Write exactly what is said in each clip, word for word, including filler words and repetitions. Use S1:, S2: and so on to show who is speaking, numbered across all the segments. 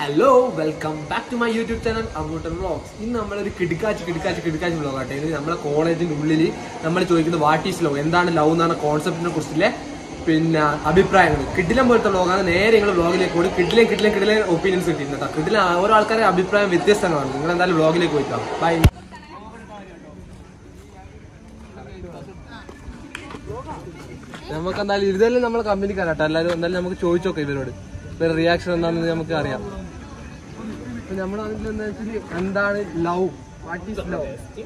S1: Hello welcome back to my YouTube channel Abootan vlogs. ഇന്ന് നമ്മളൊരു കിടുക്കാച്ച് കിടുക്കാച്ച് കിടുക്കാച്ച് vlog ആട്ടെ. ഇത് നമ്മളെ കോളേജിന്റെ ഉള്ളിൽ നമ്മൾ ചോദിക്കുന്നത് വാട്ട് ഈസ് ലവ്, എന്താണ് ലവ് എന്നാണ് കോൺസെപ്റ്റിനെ കുറിച്ചുള്ള പിന്നെ അഭിപ്രായങ്ങൾ. കിഡിലം പോലത്തെ വ്ളോഗാണ്. നേരെ നിങ്ങൾ വ്ളോഗിലേക്ക് പോയി കിഡിലും കിഡിലും കിഡിലെ ഒപ്പീനിയൻസ് കിട്ടിയിരുന്നു. കിഡിലെ ഓരോ ആൾക്കാരുടെ അഭിപ്രായം വ്യത്യസ്തമാണ്. നിങ്ങൾ എന്തായാലും വ്ളോഗിലേക്ക് പോയിക്കാം. ബൈ. നമുക്ക് എന്തായാലും ഇതെല്ലാം നമ്മളെ കമ്പനിക്കാരാട്ടോ. എല്ലാവരും എന്തായാലും നമുക്ക് ചോദിച്ചോക്കാം ഇവരോട് ഇവരുടെ റിയാക്ഷൻ എന്താണെന്ന് നമുക്ക് അറിയാം. അപ്പൊ നമ്മൾ അതിലെന്താ വെച്ചാൽ എന്താണ് ലവ്, വാട്ട് ഈസ് ലവ്.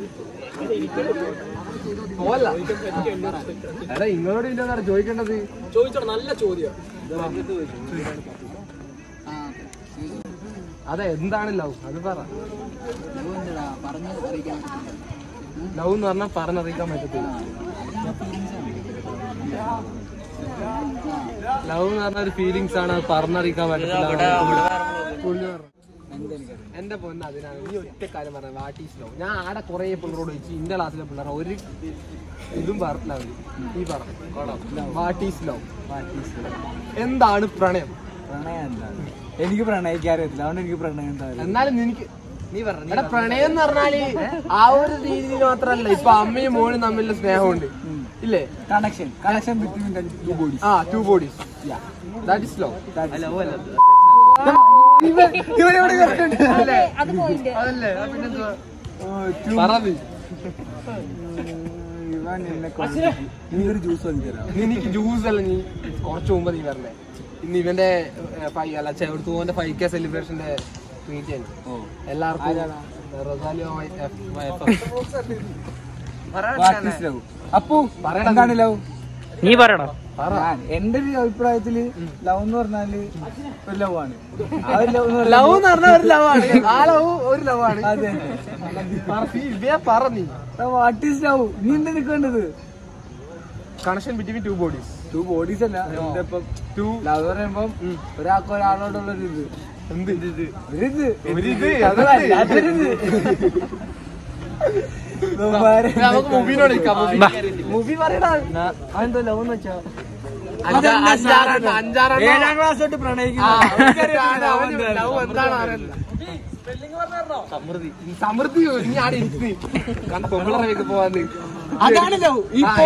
S1: പോവല്ല എടാ ഇങ്ങളോട് ഇല്ല ചോദിക്കേണ്ടത്. ചോദിച്ചോ, നല്ല ചോദ്യം. അതെ, എന്താണ് ലവ് അത് പറ. ലവ് എന്ന് പറഞ്ഞാൽ പറഞ്ഞറിയിക്കാൻ പറ്റത്തില്ല. ലവ് എന്ന് പറഞ്ഞ ഒരു ഫീലിങ്സ് ആണ്, പറഞ്ഞറിയിക്കാൻ പറ്റത്തില്ല. എന്റെ പൊന്ന് അതിനാണ് നീ ഒറ്റ കാര്യം പറഞ്ഞത് വാട്ട് ഈസ് ലവ്. ഞാൻ ആടെ കുറെ പിള്ളേരോട് ചോദിച്ചു, ഇന്റെ ക്ലാസ്സിലെ പിള്ളേർ ഒരു ഇതും പറഞ്ഞില്ല. അവര് ഈ പറഞ്ഞു what is love. What is love എന്താണ് പ്രണയം?
S2: പ്രണയം എന്താണ്? എനിക്ക് പ്രണയിക്കാറില്ല, അതുകൊണ്ട് എനിക്ക് പ്രണയം എന്തായാലും.
S1: എന്നാലും എനിക്ക് നീ പറഞ്ഞു എടാ പ്രണയം എന്ന് പറഞ്ഞാല് ആ ഒരു രീതിയിൽ മാത്രല്ല. ഇപ്പൊ അമ്മയും മോനും തമ്മിലുള്ള സ്നേഹമുണ്ട് ഇല്ലേ?
S2: Connection connection between two bodies.
S1: ആ two bodies that is love. എനിക്ക് ജ്യൂസ് അല്ല, നീ കുറച്ച് മുമ്പ് നീ വരണേ. ഇന്ന് ഇവന്റെ ഫൈവ് അല്ല ചെറുത്തുപോന്റെ ഫൈവ് കെ സെലിബ്രേഷന്റെ മീറ്റ് ചെയ്യുന്നു. എല്ലാവർക്കും
S2: അപ്പു എന്താണ് ലവ്?
S3: നീ പറയണം.
S2: എന്റെ ഒരു അഭിപ്രായത്തില് ലവ് എന്ന് പറഞ്ഞാല് ഒരു ലവ് ആണ്.
S1: ലവ് എന്ന് പറഞ്ഞാൽ ഒരു ലവ് ആണ്. ആ ലവ് ഒരു ലവ് ആണ്.
S2: അതെ,
S1: പറഞ്ഞു
S2: വാട്ട് ഈസ് ലവ്? നീ എന്താ നിൽക്കേണ്ടത്?
S1: Connection between two bodies.
S2: Two bodies അല്ല, എന്റെ ഇപ്പം ടു ലവ് പറയുമ്പം ഒരാൾക്ക് ഒരാളോടുള്ളൊരു ഇത്.
S1: എന്ത്
S2: ഒരിത്
S1: മൂവി പറയടാ. അതെന്തോ ലവ് എന്ന് വെച്ചാ
S2: ഏഴാം ക്ലാസ് തൊട്ട് പ്രണയിക്കുന്ന
S1: സമൃദ്ധി സമൃദ്ധി ഞാൻ ഇരുത്തി കാരണം തൊഴിലറയൊക്കെ പോവാന്ന്.
S2: അതാണ് love.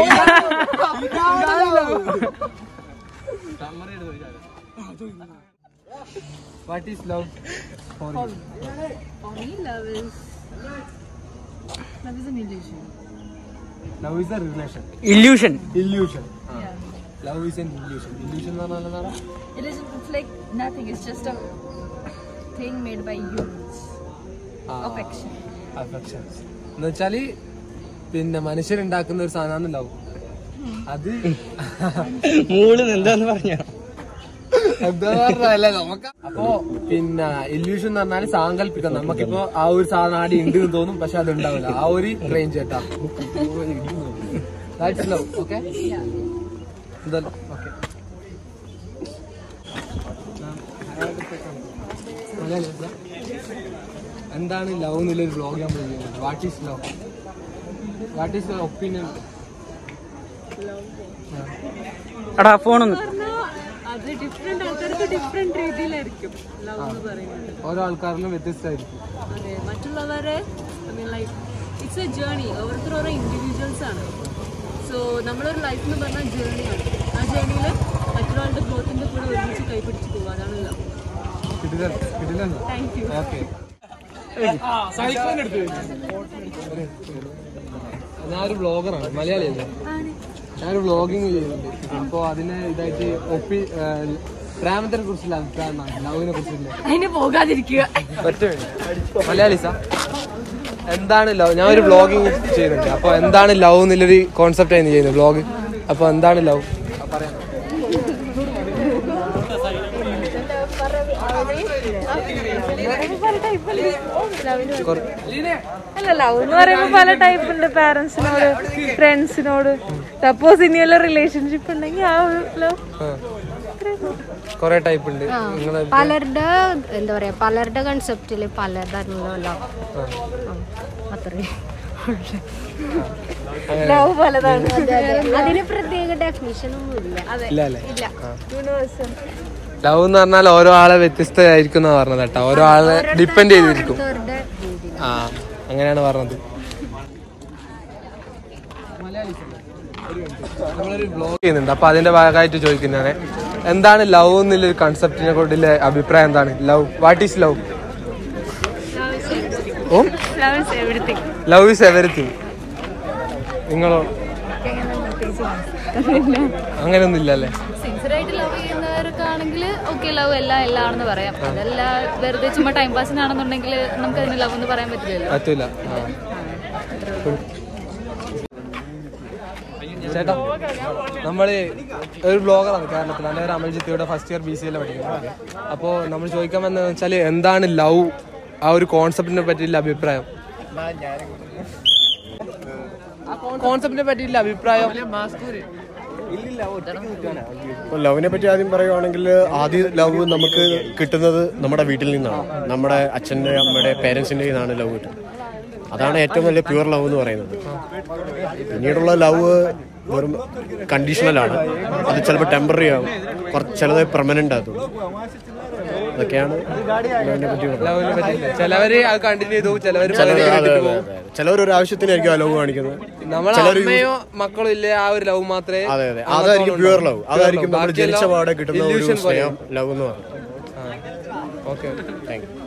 S1: What is love for you?
S4: For me, love is love is an illusion.
S1: Love is a relation.
S3: Illusion.
S1: Illusion.
S4: Yeah.
S1: Love is an illusion. Illusion എന്ന് പറഞ്ഞാൽ എന്താണ്?
S4: Illusion, it's like nothing. It's just a thing made by humans. Affection.
S1: Affection. എന്ന് വെച്ചാല് പിന്നെ മനുഷ്യരുണ്ടാക്കുന്ന ഒരു സാധനമാണ് love. അത്
S3: മൂള് എന്താന്ന് പറഞ്ഞ
S1: അപ്പോ പിന്നെ ഇല്യൂഷൻ എന്ന് പറഞ്ഞാല് സാങ്കല്പികം. നമുക്കിപ്പോ ആ ഒരു സാധനം ആടി ഉണ്ട് എന്ന് തോന്നും, പക്ഷെ അത് ഉണ്ടാവില്ല. ആ ഒരു റേഞ്ച് കേട്ടാ ലവ്. ഓക്കെ എന്താണ് ലവ് എന്നുള്ളൊരു വ്ലോഗ് നമ്മൾ ചെയ്യുന്നത്. What is love? What is your opinion?
S3: എടാ ഫോണൊന്ന്
S4: അത് ഡിഫറെന്റ് ആൾക്കാർക്ക് ഡിഫറെന്റ് രീതിയിലായിരിക്കും ലവ് എന്ന് പറയുന്നത്.
S1: ഓരോ ആൾക്കാരിലും വ്യത്യസ്തമായിരിക്കും.
S4: അതെ, മറ്റുള്ളവരെ ലൈക്ക് ഇറ്റ്സ് എ ജേർണി. ഓരോരുത്തർ ഓരോ ഇൻഡിവിജ്വൽസ് ആണ്. സോ നമ്മളൊരു ലൈഫ് എന്ന് പറഞ്ഞാൽ ജേർണിയാണ്. ആ ജേർണിയിൽ മറ്റൊരാളുടെ ഗ്രോത്തിന്റെ കൂടെ ഒരുമിച്ച് കൈപിടിച്ച് പോകുക, അതാണ് ലവ്. Thank you.
S1: ഓക്കെ, ഞാനൊരു വ്ളോഗറാണ്, മലയാളിയല്ലേ. ഞാനൊരു വ്ളോഗിങ് ചെയ്യുന്നുണ്ട്. അപ്പോൾ അതിന് ഇതായിട്ട് ഒപ്പി പ്രേമത്തിനെ കുറിച്ചുള്ള അഭിപ്രായം, ലവിനെ കുറിച്ചില്ല
S4: അതിന് പോകാതിരിക്കുക.
S1: ഒറ്റ മലയാളീസാ എന്താണ് ലവ്? ഞാൻ ഒരു വ്ളോഗിങ് ചെയ്യുന്നുണ്ട്. അപ്പോൾ എന്താണ് ലവ് എന്നുള്ളൊരു കോൺസെപ്റ്റ് ആയിരുന്നു ചെയ്യുന്നത് വ്ളോഗ്. അപ്പോൾ എന്താണ് ലവ് പറയാം.
S5: അല്ല, ലവ് എന്ന് പറയുമ്പോൾ പല ടൈപ്പ് ഉണ്ട്. പാരന്റ്സിനോട്, ഫ്രണ്ട്സിനോട്. സപ്പോസ് ഇനിയുള്ള റിലേഷൻഷിപ്പ് ഉണ്ടെങ്കിൽ ആ ഒരു ലവ്
S1: കൊറേ ടൈപ്പ് ഉണ്ട്.
S6: പലരുടെ എന്താ പറയാ, പലരുടെ കൺസെപ്റ്റില് പലതരത്തിലുള്ള ലവ്. അത്രേ
S5: ലവ് പലതാണ്.
S6: അതിന് പ്രത്യേക ഡെഫിനിഷൻ ഒന്നും ഇല്ല.
S5: ഇല്ല. യൂണിവേഴ്സൽ
S1: ലവ് എന്ന് പറഞ്ഞാൽ ഓരോ ആളെ വ്യത്യസ്തമായിരിക്കും എന്നാ പറഞ്ഞത് കേട്ടോ. ഓരോ ആളെ ഡിപ്പെൻഡ് ചെയ്തിരിക്കും. ആ അങ്ങനെയാണ് പറഞ്ഞത്. നമ്മളൊരു ബ്ലോഗ് ചെയ്യുന്നുണ്ട്, അപ്പൊ അതിന്റെ ഭാഗമായിട്ട് ചോദിക്കുന്നതാണ്, എന്താണ് ലവ് എന്നുള്ളൊരു കൺസെപ്റ്റിനെ കൊണ്ടുള്ള അഭിപ്രായം എന്താണ്? Love, what is love? Oh love is everything. നിങ്ങളോ? അങ്ങനെയൊന്നും ഇല്ലല്ലേ?
S4: സിൻസിയറായിട്ട് ലവ് ചെയ്യുന്നവർക്കാണെങ്കിൽ ഓക്കെ ലവ് എല്ലാം എല്ലാം ആണെന്ന് പറയാം. അതല്ല വെറുതെ ചുമ്മാ ടൈം പാസിനാണെന്നുണ്ടെങ്കിൽ നമുക്ക് അതിന് ലവ് എന്ന് പറയാൻ പറ്റില്ലല്ലോ.
S1: പറ്റൂല. ചേട്ടാ നമ്മള് ഒരു ബ്ലോഗറാണ് കേരളത്തിൽ. എൻ്റെ ഒരു അമൽജിത്തിയുടെ first year B C L പഠിക്കുന്നത്. അപ്പോൾ നമ്മൾ ചോദിക്കാൻ വന്നതെന്ന് വെച്ചാൽ എന്താണ് ലവ്, ആ ഒരു കോൺസെപ്റ്റിനെ പറ്റിയുള്ള അഭിപ്രായം. കോൺസെപ്റ്റിനെ പറ്റിയുള്ള അഭിപ്രായം.
S7: ലവിനെ പറ്റി ആദ്യം പറയുവാണെങ്കിൽ ആദ്യം ലവ് നമുക്ക് കിട്ടുന്നത് നമ്മുടെ വീട്ടിൽ നിന്നാണ്. നമ്മുടെ അച്ഛൻ്റെ അമ്മയുടെ പേരൻസിൻ്റെ നിന്നാണ് ലവ് കിട്ടുന്നത്. അതാണ് ഏറ്റവും വലിയ പ്യുവർ ലവ് എന്ന് പറയുന്നത്. പിന്നീടുള്ള ലവ് വെറും കണ്ടീഷണലാണ്. അത് ചിലപ്പോൾ ടെമ്പററി ആവും, കുറച്ച് ചിലത് പെർമനന്റ് ആകും. അതൊക്കെയാണ് ലവിനെ പറ്റി പറയുന്നത്.
S1: ചിലവര് അത് കണ്ടിന്യൂ ചെയ്തു, ചിലവര്
S7: ചിലവർ ഒരു ആവശ്യത്തിനായിരിക്കും ആ ലവ് കാണിക്കുന്നത്.
S1: നമ്മളെ അമ്മയോ മക്കളും ഇല്ലേ ആ ഒരു ലവ് മാത്രമേ.
S7: അതെ അതെ, അതായിരിക്കും പ്യുവർ ലവ്. അതായിരിക്കും നമ്മൾ ജനിച്ച പാടെ കിട്ടുന്ന ഒരു സ്നേഹം ലവ് എന്ന് പറയുന്നത്.
S1: Okay, thank you.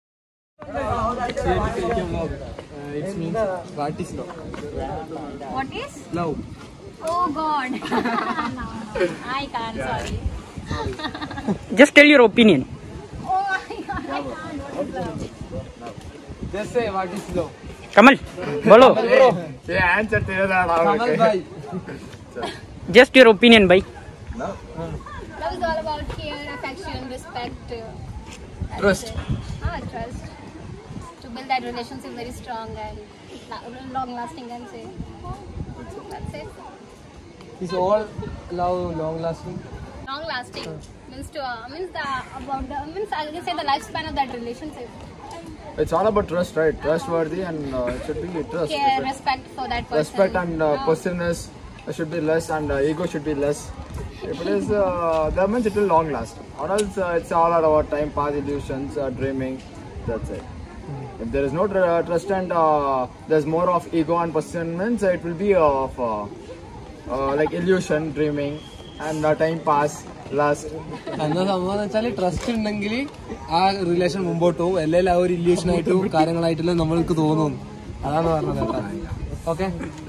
S1: It means what is love?
S8: What is?
S1: Love.
S8: Oh God. I can't, sorry.
S3: Just tell your opinion.
S8: Oh my God, I can't.
S1: Just say what is love.
S3: Kamal, bolo.
S2: ये answer तेरा था
S1: Kamal bhai.
S3: Just your opinion, bhai.
S8: Love is all about care, affection, respect.
S1: Trust.
S8: Ah, trust. To build that relationship very strong and long lasting, and say. That's it.
S1: Is all love long lasting?
S8: Long lasting means to uh, means the about the means I can say the lifespan of that relationship.
S2: It's all about trust, right? Trustworthy, and uh, it should be trust.
S8: Care, respect for that person.
S2: Respect and uh, possessiveness should be less, and uh, ego should be less. If it is, uh, that means it will long last. Or else uh, it's all about time pass, illusions, uh, dreaming. That's it. If there is no tr uh, trust and uh, there's more of ego and possession, it will be of uh, uh, like illusion, dreaming, and uh, time pass, last.
S1: എന്നാ സംഭവം എന്ന് വെച്ചാൽ trust ഉണ്ടെങ്കിൽ ആ relation മുമ്പോട്ട് പോകും. അല്ലെങ്കിൽ ആ ഒരു ഇല്യൂഷൻ ആയിട്ടും കാര്യങ്ങളായിട്ടുള്ള നമ്മൾക്ക് തോന്നുന്നു. അതാണ് പറഞ്ഞത് കേട്ടോ. ഓക്കെ,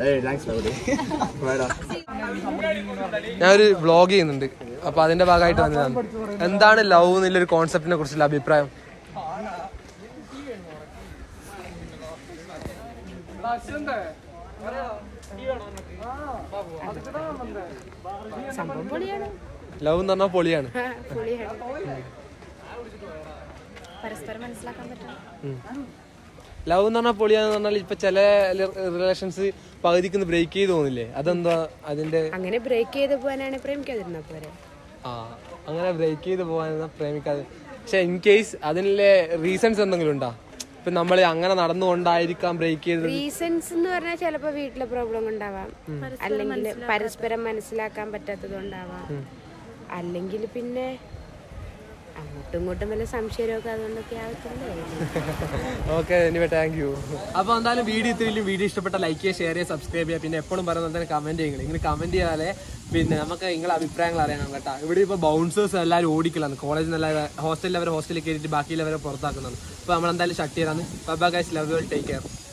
S1: ഞാനൊരു വ്ളോഗ് ചെയ്യുന്നുണ്ട്, അപ്പൊ അതിന്റെ ഭാഗമായിട്ട് വന്നതാണ്. എന്താണ് ലവ് എന്നുള്ളൊരു കോൺസെപ്റ്റിനെ കുറിച്ചുള്ള അഭിപ്രായം? ലവ് എന്ന് പറഞ്ഞാൽ പൊളിയാണ്.
S6: പരസ്പരം മനസ്സിലാക്കാൻ പറ്റണം.
S1: ലവ് എന്ന് പറഞ്ഞാൽ പൊളിയാന്ന് പറഞ്ഞാൽ ഇപ്പൊ ചില റിലേഷൻസ് പകുതിക്ക് ബ്രേക്ക് ചെയ്ത് തോന്നില്ലേ? അതെന്താ അതിന്റെ?
S6: അങ്ങനെ ബ്രേക്ക് ചെയ്ത് പോകാനാണ് പ്രേമിക്കാതിരുന്ന പോരെ.
S1: ആ, അങ്ങനെ ബ്രേക്ക് ചെയ്ത് പോകാൻ പ്രേമിക്കാതെ. പക്ഷെ ഇൻ കേസ് അതിലെ റീസൺസ് എന്തെങ്കിലും ഉണ്ടോ? ഇപ്പൊ നമ്മൾ അങ്ങനെ നടന്നുകൊണ്ടായിരിക്കാം ബ്രേക്ക് ചെയ്തത്.
S6: റീസൺസ് എന്ന് പറഞ്ഞാൽ ചിലപ്പോ വീട്ടിലെ പ്രോബ്ലം ഉണ്ടാവാം, അല്ലെങ്കിൽ പരസ്പരം മനസ്സിലാക്കാൻ പറ്റാത്തത് കൊണ്ടാവാം, അല്ലെങ്കിൽ പിന്നെ അങ്ങോട്ടും ഇങ്ങോട്ടും വല്ല സംശയമൊക്കെ അതുകൊണ്ടൊക്കെ ആവത്തില്ലേ.
S1: Okay, anyway thank you. അപ്പൊ എന്തായാലും വീഡിയോ ഇത്രയും വീഡിയോ ഇഷ്ടപ്പെട്ട ലൈക്ക് ചെയ്യുക, ഷെയർ ചെയ്യുക, സബ്സ്ക്രൈബ് ചെയ്യുക. പിന്നെ എപ്പോഴും പറയുന്നത് തന്നെ കമന്റ് ചെയ്യുക. ഇങ്ങനെ കമന്റ് ചെയ്യാതെ പിന്നെ നമുക്ക് നിങ്ങളുടെ അഭിപ്രായങ്ങൾ അറിയണം കേട്ടോ. ഇവിടെ ഇപ്പോൾ ബൗൺസേഴ്സ് എല്ലാവരും ഓടിക്കലാണ്. കോളേജിൽ നിന്ന് എല്ലാവരും ഹോസ്റ്റലിൽ അവർ ഹോസ്റ്റലിൽ കയറിയിട്ട് ബാക്കിയുള്ളവരെ പുറത്താക്കുന്നുണ്ട്. അപ്പോൾ നമ്മൾ എന്തായാലും ഷട്ട് ചെയ്താണ്. Bye bye guys, love you, take care.